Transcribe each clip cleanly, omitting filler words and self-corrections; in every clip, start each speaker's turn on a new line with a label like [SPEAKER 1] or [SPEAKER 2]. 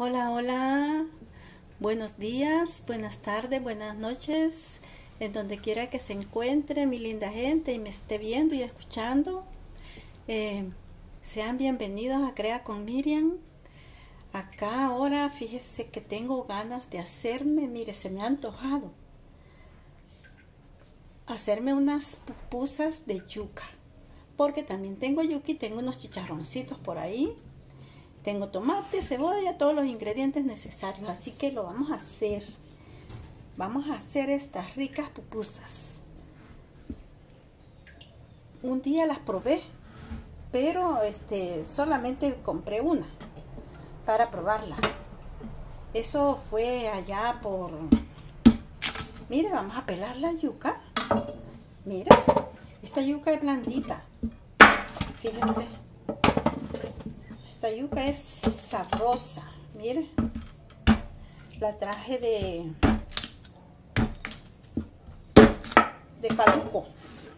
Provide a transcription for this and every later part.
[SPEAKER 1] Hola, hola. Buenos días, buenas tardes, buenas noches. En donde quiera que se encuentre mi linda gente y me esté viendo y escuchando. Sean bienvenidos a Crea con Miriam. Acá ahora fíjese que tengo ganas de hacerme, mire, se me ha antojado hacerme unas pupusas de yuca. Porque también tengo yuca y tengo unos chicharroncitos por ahí. Tengo tomate, cebolla, todos los ingredientes necesarios, así que lo vamos a hacer. Vamos a hacer estas ricas pupusas. Un día las probé, pero solamente compré una para probarla. Eso fue allá por... Mire, vamos a pelar la yuca. Mire, esta yuca es blandita. Fíjense. Esta yuca es sabrosa, mire, la traje de Caluco.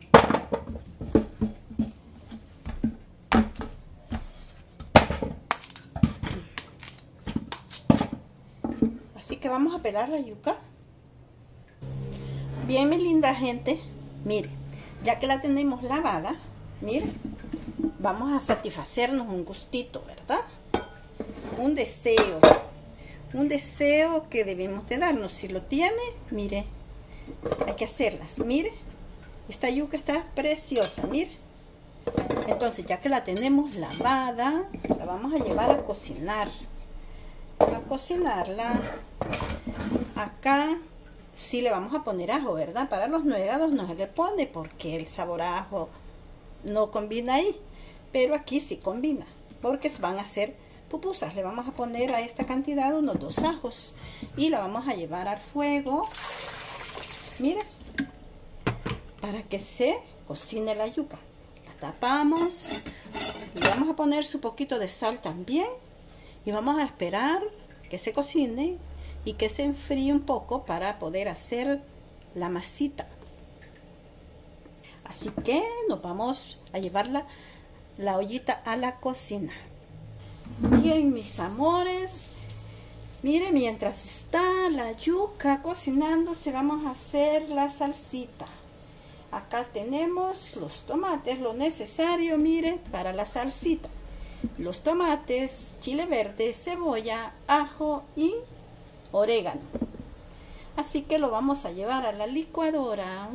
[SPEAKER 1] Así que vamos a pelar la yuca. Bien, mi linda gente, mire, ya que la tenemos lavada, mire, vamos a satisfacernos un gustito, ¿verdad? Un deseo que debemos de darnos. Si lo tiene, mire, hay que hacerlas. Mire, esta yuca está preciosa, mire. Entonces, ya que la tenemos lavada, la vamos a llevar a cocinar. A cocinarla. Acá sí le vamos a poner ajo, ¿verdad? Para los nuegados no se le pone porque el sabor a ajo no combina ahí. Pero aquí sí combina, porque van a ser pupusas. Le vamos a poner a esta cantidad unos 2 ajos y la vamos a llevar al fuego, mire, para que se cocine la yuca. La tapamos, le vamos a poner su poquito de sal también y vamos a esperar que se cocine y que se enfríe un poco para poder hacer la masita. Así que nos vamos a llevar la ollita a la cocina. Bien, mis amores, mire, mientras está la yuca cocinándose, vamos a hacer la salsita. Acá tenemos los tomates, lo necesario, mire, para la salsita. Los tomates, chile verde, cebolla, ajo y orégano. Así que lo vamos a llevar a la licuadora.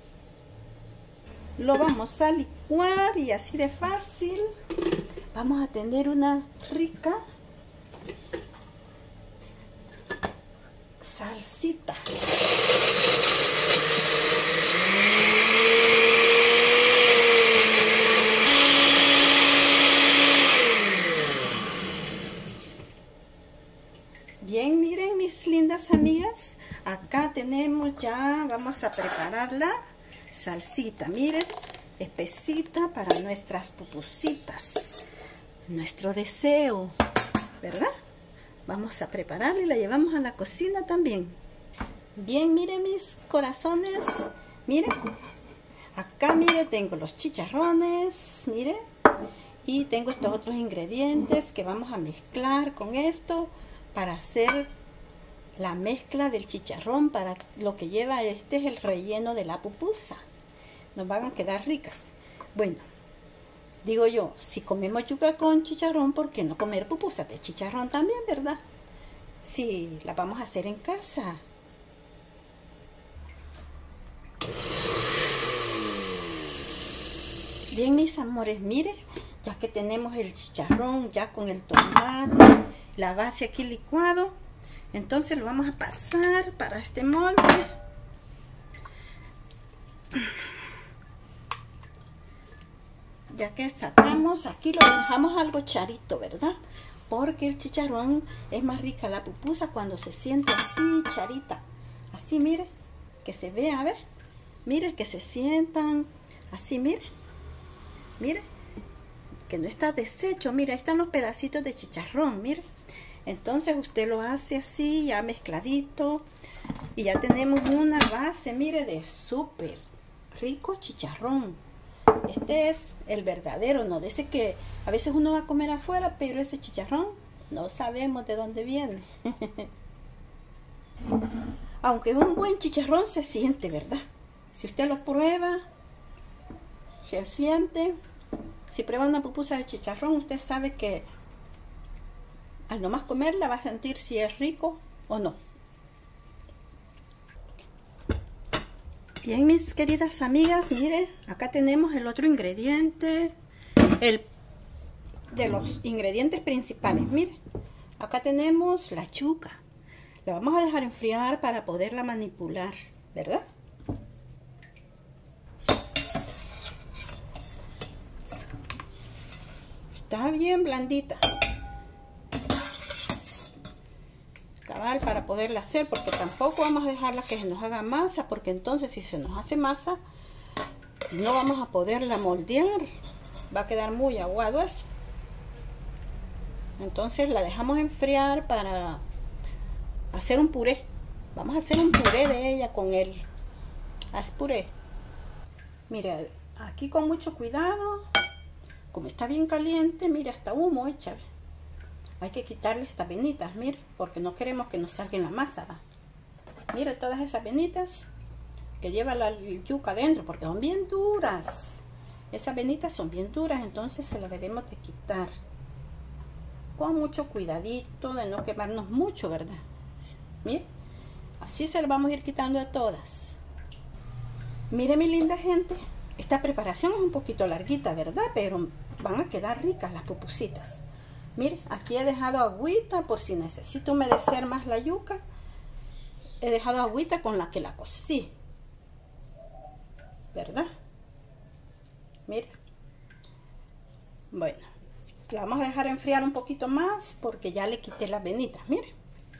[SPEAKER 1] Lo vamos a licuar y así de fácil vamos a tener una rica salsita. Bien, miren mis lindas amigas, acá tenemos ya, vamos a preparar la salsita, miren, espesita para nuestras pupusitas, nuestro deseo, ¿verdad? Vamos a prepararla y la llevamos a la cocina también. Bien, miren mis corazones, miren, acá miren, tengo los chicharrones, miren, y tengo estos otros ingredientes que vamos a mezclar con esto para hacer la mezcla del chicharrón. Para lo que lleva es el relleno de la pupusa. Nos van a quedar ricas. Bueno, digo yo, si comemos yuca con chicharrón, ¿por qué no comer pupusas de chicharrón también, verdad? Si la vamos a hacer en casa. Bien, mis amores, mire, ya que tenemos el chicharrón ya con el tomate, la base aquí licuado, entonces lo vamos a pasar para este molde. Ya que sacamos, aquí lo dejamos algo charito, ¿verdad? Porque el chicharrón es más rica la pupusa cuando se siente así charita. Así, mire, que se vea, a ver. Mire, que se sientan así, mire. Mire, que no está deshecho. Mire, ahí están los pedacitos de chicharrón, mire. Entonces usted lo hace así, ya mezcladito. Y ya tenemos una base, mire, de súper rico chicharrón. Este es el verdadero, no de ese que a veces uno va a comer afuera, pero ese chicharrón No sabemos de dónde viene. Aunque un buen chicharrón se siente, ¿verdad? Si usted lo prueba, se siente. Si prueba una pupusa de chicharrón, usted sabe que al nomás comerla va a sentir si es rico o no. Bien, mis queridas amigas, miren, acá tenemos el otro ingrediente, el de los ingredientes principales. Miren, acá tenemos la yuca. La vamos a dejar enfriar para poderla manipular, ¿verdad? Está bien blandita. Cabal, para poderla hacer, porque tampoco vamos a dejarla que se nos haga masa, porque entonces si se nos hace masa, no vamos a poderla moldear. Va a quedar muy aguado eso. Entonces la dejamos enfriar para hacer un puré. Vamos a hacer un puré de ella con el haz puré. Mire, aquí con mucho cuidado, como está bien caliente, mire, hasta humo echa. Hay que quitarle estas venitas, mire, porque no queremos que nos salga en la masa, ¿va? Mire todas esas venitas que lleva la yuca adentro, porque son bien duras. Esas venitas son bien duras, entonces se las debemos de quitar. Con mucho cuidadito de no quemarnos mucho, ¿verdad? Mire, así se las vamos a ir quitando de todas. Mire, mi linda gente, esta preparación es un poquito larguita, ¿verdad? Pero van a quedar ricas las pupusitas. Mire, aquí he dejado agüita por si necesito humedecer más la yuca. He dejado agüita con la que la cocí, ¿verdad? Mire. Bueno, la vamos a dejar enfriar un poquito más porque ya le quité las venitas, mire.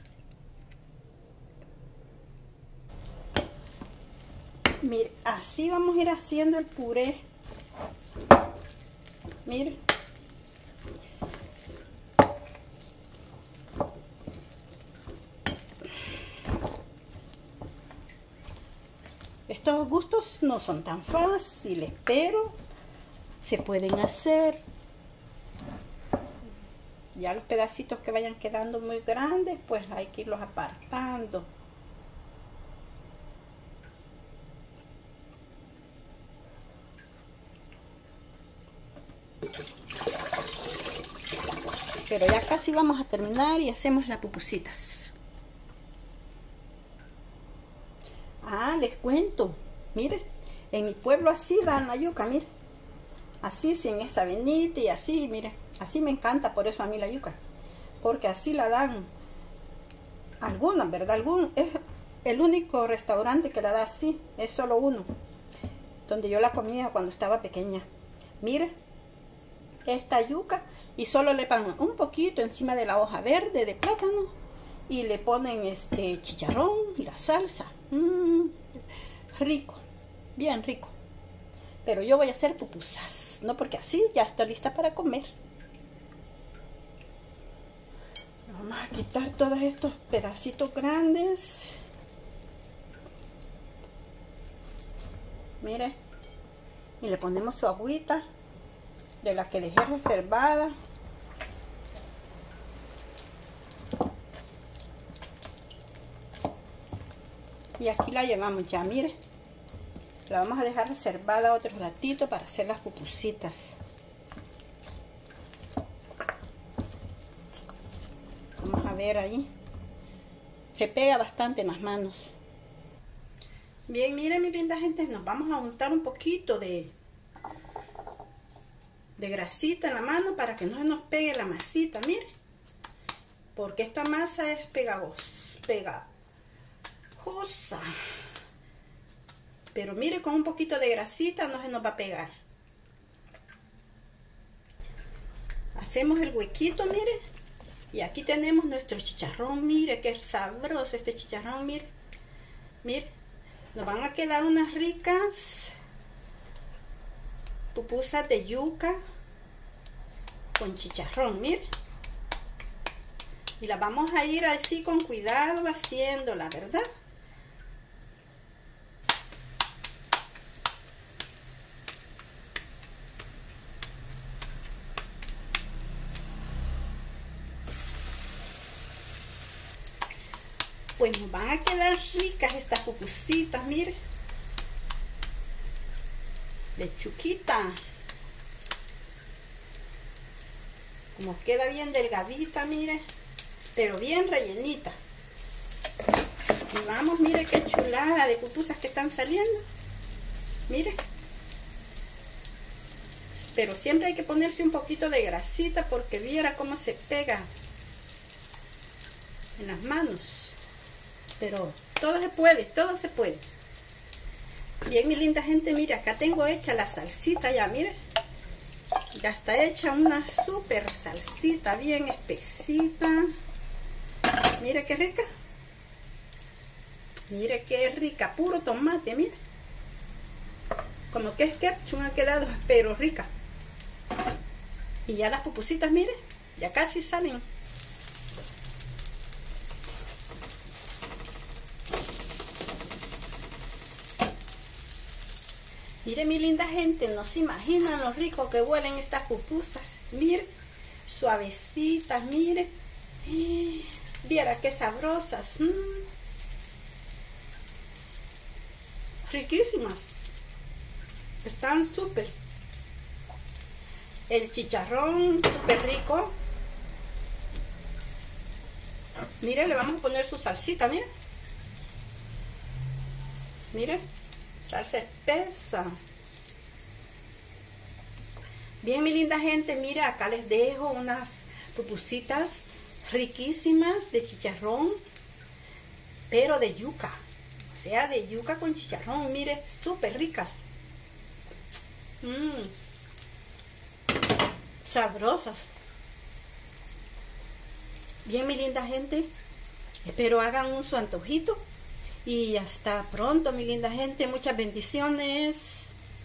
[SPEAKER 1] Mire, así vamos a ir haciendo el puré. Mire. Estos gustos no son tan fáciles, pero se pueden hacer. Ya los pedacitos que vayan quedando muy grandes, pues hay que irlos apartando. Pero ya casi vamos a terminar y hacemos las pupusitas. Ah, les cuento. Mire, en mi pueblo así dan la yuca, mire. Así, sin esta venita y así, mire. Así me encanta, por eso a mí la yuca. Porque así la dan algunas, ¿verdad? Es el único restaurante que la da así. Es solo uno. Donde yo la comía cuando estaba pequeña. Mire, esta yuca. Y solo le ponen un poquito encima de la hoja verde de plátano. Y le ponen chicharrón y la salsa. Rico, bien rico. Pero yo voy a hacer pupusas, no, porque así ya está lista para comer. Vamos a quitar todos estos pedacitos grandes. Mire, y le ponemos su agüita de la que dejé reservada. Y aquí la llevamos ya, mire. La vamos a dejar reservada otro ratito para hacer las pupusitas. Vamos a ver ahí. Se pega bastante en las manos. Bien, miren, mi linda gente, nos vamos a untar un poquito de grasita en la mano para que no se nos pegue la masita, mire. Porque esta masa es pegajosa. Pero mire, con un poquito de grasita no se nos va a pegar. Hacemos el huequito, mire. Y aquí tenemos nuestro chicharrón. Mire qué sabroso este chicharrón, mire. Mire, nos van a quedar unas ricas pupusas de yuca con chicharrón, mire. Y las vamos a ir así con cuidado haciéndola, ¿verdad? Pues nos van a quedar ricas estas pupusitas, mire. Lechuquita. Como queda bien delgadita, mire. Pero bien rellenita. Y vamos, mire qué chulada de pupusas que están saliendo. Mire. Pero siempre hay que ponerse un poquito de grasita porque viera cómo se pega en las manos. Pero todo se puede, todo se puede. Bien, mi linda gente, mire, acá tengo hecha la salsita ya, mire. Ya está hecha una súper salsita, bien espesita. Mire qué rica. Mire qué rica, puro tomate, mire. Como que es ketchup ha quedado, pero rica. Y ya las pupusitas, mire, ya casi salen. Mire, mi linda gente, no se imaginan lo rico que huelen estas pupusas. Mire, suavecitas, mire. Viera qué sabrosas. Riquísimas. Están súper. El chicharrón súper rico. Mire, le vamos a poner su salsita, mire. Mire, salsa espesa. Bien, mi linda gente, mire, acá les dejo unas pupusitas riquísimas de chicharrón, pero de yuca. O sea, de yuca con chicharrón, mire, súper ricas. Sabrosas. Bien, mi linda gente, espero hagan un su antojito y hasta pronto, mi linda gente. Muchas bendiciones.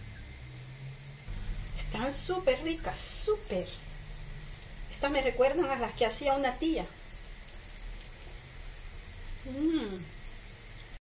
[SPEAKER 1] Están súper ricas, súper. Estas me recuerdan a las que hacía una tía.